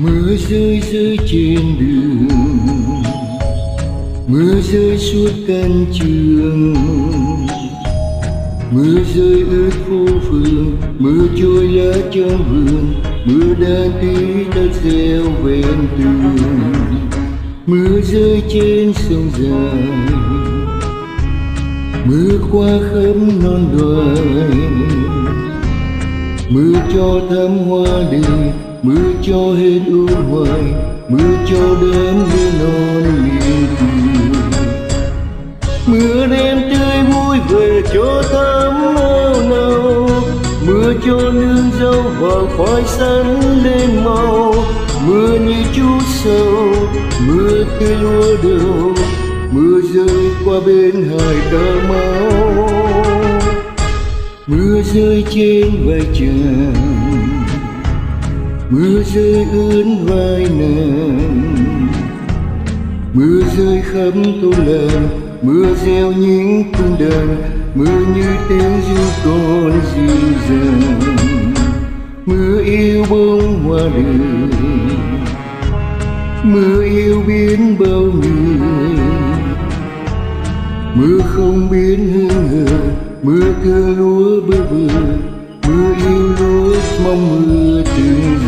Mưa rơi rơi trên đường, mưa rơi suốt căn trường, mưa rơi ướt phố phường, mưa trôi lá trong vườn, mưa đan tí đất reo ven tường, mưa rơi trên sông dài, mưa qua khắp non đoài, mưa cho thắm hoa đời, mưa cho hết ưu hoài, mưa cho đến với non miền cười. Mưa đêm tươi vui về cho thắm áo nâu, mưa cho nương dâu và khoai sắn lên màu, mưa như chút sầu, mưa tươi lúa đầu, mưa rơi qua bên hải Cà Mau, mưa rơi trên vai chàng, mưa rơi ướt vai nàng, mưa rơi khắp thôn làng, mưa reo những cung đàn, mưa như tiếng ru con dịu dàng, mưa yêu bông hoa đời, mưa yêu biến bao người, mưa không biến hương hờ, mưa thương lúa bơ vơ, mưa yêu lúa mong mưa từng